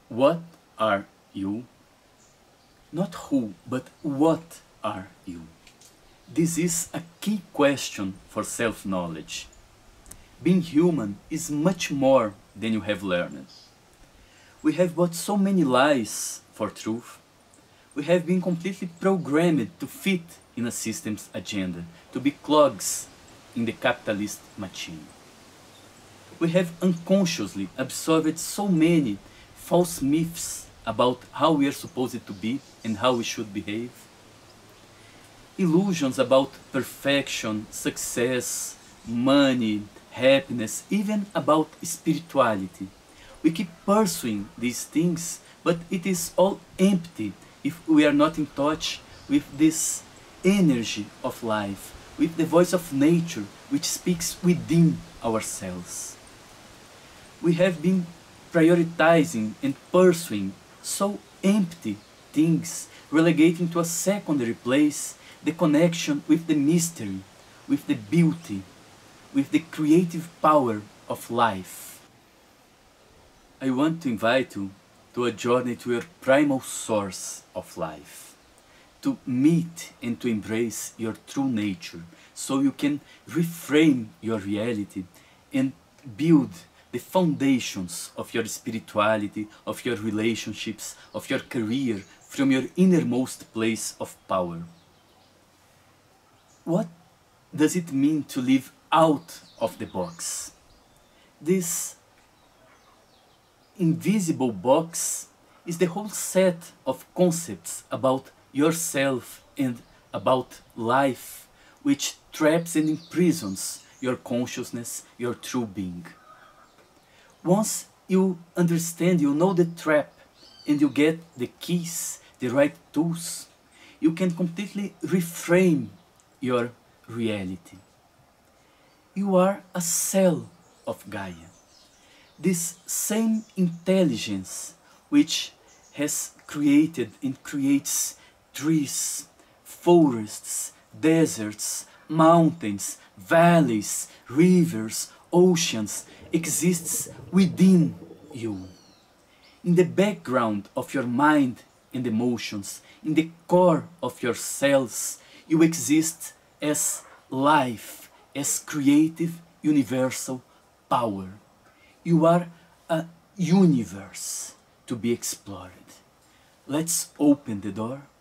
What are you? Not who, but what are you? This is a key question for self-knowledge. Being human is much more than you have learned. We have bought so many lies for truth. We have been completely programmed to fit in a system's agenda, to be clogs in the capitalist machine. We have unconsciously absorbed so many false myths about how we are supposed to be and how we should behave. Illusions about perfection, success, money, happiness, even about spirituality. We keep pursuing these things, but it is all empty if we are not in touch with this energy of life, with the voice of nature which speaks within ourselves. We have been prioritizing and pursuing so empty things, relegating to a secondary place the connection with the mystery, with the beauty, with the creative power of life. I want to invite you to a journey to your primal source of life, to meet and to embrace your true nature, so you can reframe your reality and build the foundations of your spirituality, of your relationships, of your career from your innermost place of power. What does it mean to live out of the box? This invisible box is the whole set of concepts about yourself and about life, which traps and imprisons your consciousness, your true being. Once you understand, you know the trap, and you get the keys, the right tools, you can completely reframe your reality. You are a cell of Gaia. This same intelligence which has created and creates trees, forests, deserts, mountains, valleys, rivers, oceans, exists within you. In the background of your mind and emotions, in the core of your cells, you exist as life, as creative, universal power. You are a universe to be explored. Let's open the door.